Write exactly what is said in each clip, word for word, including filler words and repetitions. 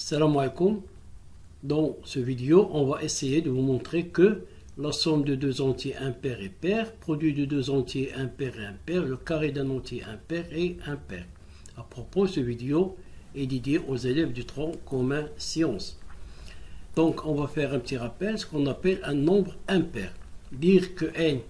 Salam alaikum. Dans ce vidéo, on va essayer de vous montrer que la somme de deux entiers impairs est paire, produit de deux entiers impairs et impair, le carré d'un entier impair est impair. À propos, cette vidéo est dédiée aux élèves du tronc commun sciences. Donc, on va faire un petit rappel, ce qu'on appelle un nombre impair. Dire que n,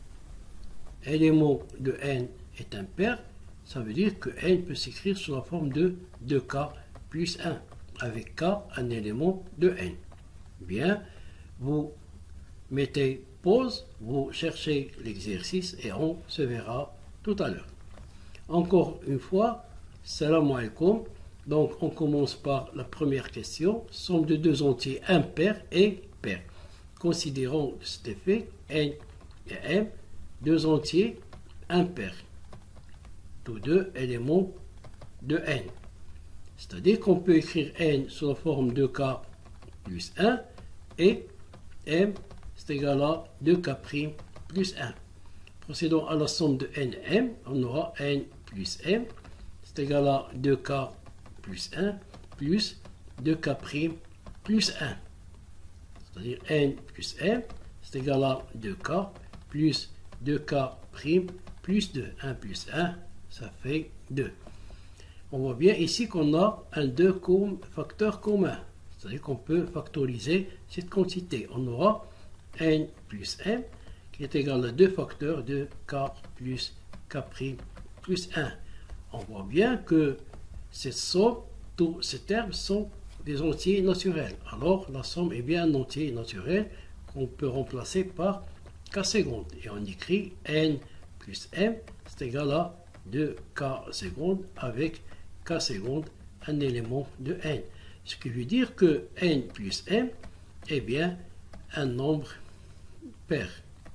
élément de n, est impair, ça veut dire que n peut s'écrire sous la forme de deux k plus un, avec k un élément de n. Bien, vous mettez pause, vous cherchez l'exercice et on se verra tout à l'heure. Encore une fois, salam alaikum. Donc on commence par la première question, somme de deux entiers impairs et pairs. Considérons cet effet n et m, deux entiers impairs, tous deux éléments de n. C'est-à-dire qu'on peut écrire n sous la forme de k plus un et m c'est égal à deux k' plus un. Procédons à la somme de n et m, on aura n plus m c'est égal à deux k plus un plus deux k' plus un. C'est-à-dire n plus m c'est égal à deux k plus deux k' plus deux. un plus un, ça fait deux. On voit bien ici qu'on a un deux comme facteur commun. C'est-à-dire qu'on peut factoriser cette quantité. On aura n plus m qui est égal à deux facteurs de k plus k' plus un. On voit bien que cette somme, tous ces termes sont des entiers naturels. Alors la somme est bien un entier naturel qu'on peut remplacer par k secondes. Et on écrit n plus m c'est égal à deux k secondes avec k secondes un élément de n. Ce qui veut dire que n plus m est bien un nombre pair,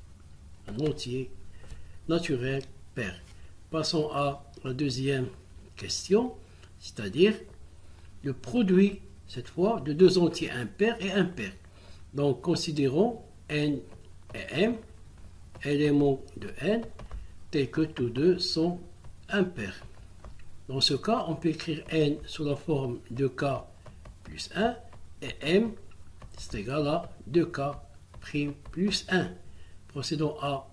un entier naturel pair. Passons à la deuxième question, c'est-à-dire le produit, cette fois, de deux entiers impairs et impairs. Donc, considérons n et m, éléments de n, tels que tous deux sont impairs. Dans ce cas, on peut écrire n sous la forme de k plus un et m, c'est égal à deux k' plus un. Procédons à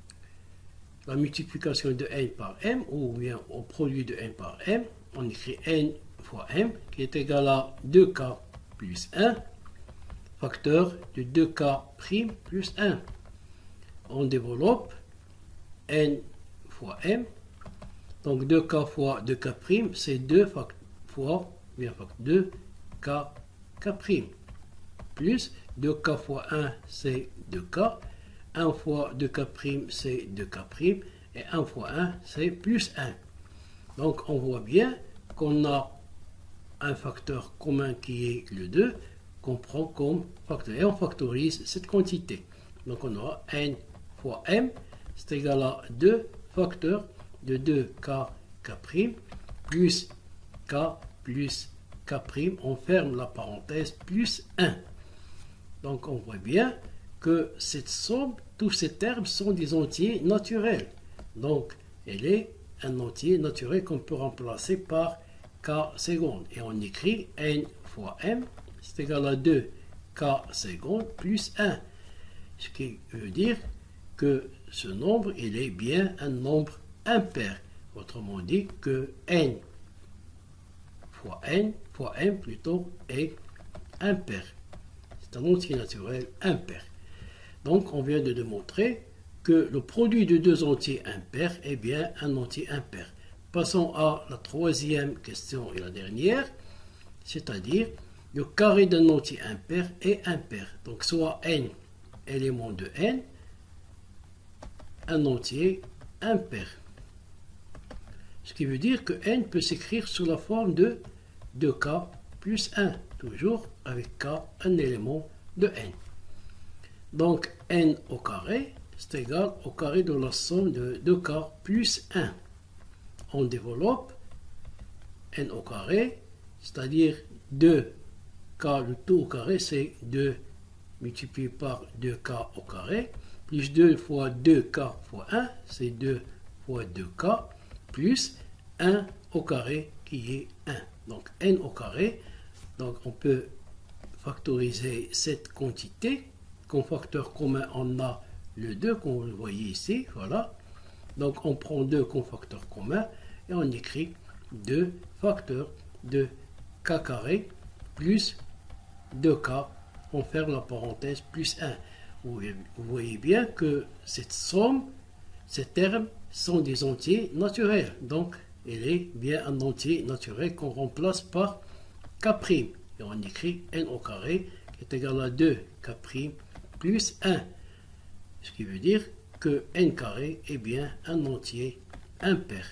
la multiplication de n par m, ou bien au produit de n par m. On écrit n fois m, qui est égal à deux k plus un, facteur de deux k' plus un. On développe n fois m. Donc deux k fois deux k', c'est deux fois bien, deux k k', plus deux k fois un, c'est deux k, un fois deux k', c'est deux k', et un fois un, c'est plus un. Donc on voit bien qu'on a un facteur commun qui est le deux, qu'on prend comme facteur, et on factorise cette quantité. Donc on aura n fois m, c'est égal à deux facteurs de deux k k' plus k plus k', on ferme la parenthèse, plus un. Donc on voit bien que cette somme, tous ces termes sont des entiers naturels. Donc elle est un entier naturel qu'on peut remplacer par k secondes. Et on écrit n fois m, c'est égal à deux k secondes plus un. Ce qui veut dire que ce nombre, il est bien un nombre impair. Autrement dit que n fois n fois m plutôt est impair. C'est un entier naturel impair. Donc on vient de démontrer que le produit de deux entiers impairs est bien un entier impair. Passons à la troisième question et la dernière, c'est-à-dire le carré d'un entier impair est impair. Donc soit n élément de n, un entier impair. Ce qui veut dire que n peut s'écrire sous la forme de deux k plus un, toujours avec k un élément de n. Donc n au carré, c'est égal au carré de la somme de deux k plus un. On développe n au carré, c'est-à-dire deux k, le tout au carré, c'est deux multiplié par deux k au carré, plus deux fois deux k fois un, c'est deux fois deux k, plus un au carré qui est un. Donc n au carré, Donc on peut factoriser cette quantité. Comme facteur commun, on a le deux, comme vous le voyez ici. Voilà. Donc on prend deux comme facteur commun et on écrit deux facteurs de k carré plus deux k. On ferme la parenthèse plus un. Vous voyez bien que cette somme, ces termes sont des entiers naturels. Donc il est bien un entier naturel qu'on remplace par k'. Et on écrit n au carré qui est égal à deux k' plus un. Ce qui veut dire que n carré est bien un entier impair.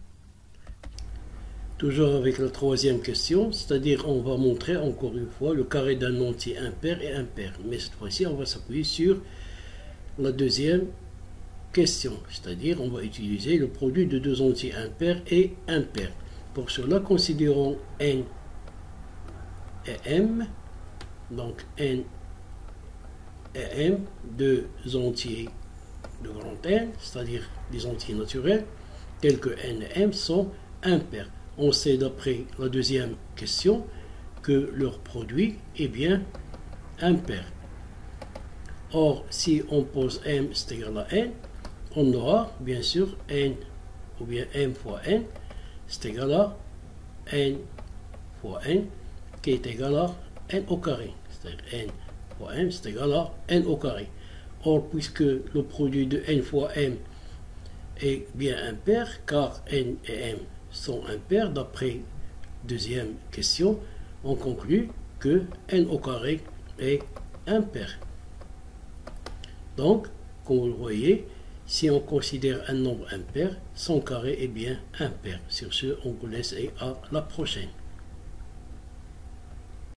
Toujours avec la troisième question, c'est-à-dire on va montrer encore une fois le carré d'un entier impair et impair. Mais cette fois-ci, on va s'appuyer sur la deuxième question, c'est-à-dire on va utiliser le produit de deux entiers impairs et impairs. Pour cela, considérons n et m, donc n et m, deux entiers de grand N, c'est-à-dire des entiers naturels, tels que n et m sont impairs. On sait d'après la deuxième question que leur produit est bien impair. Or, si on pose m c'est égal à n, on aura bien sûr n ou bien m fois n c'est égal à n fois n qui est égal à n au carré. C'est-à-dire n fois m c'est égal à n au carré. Or, puisque le produit de n fois m est bien impair, car n et m sont impairs, d'après deuxième question, on conclut que n au carré est impair. Donc, comme vous le voyez, si on considère un nombre impair, son carré est bien impair. Sur ce, on vous laisse et à la prochaine.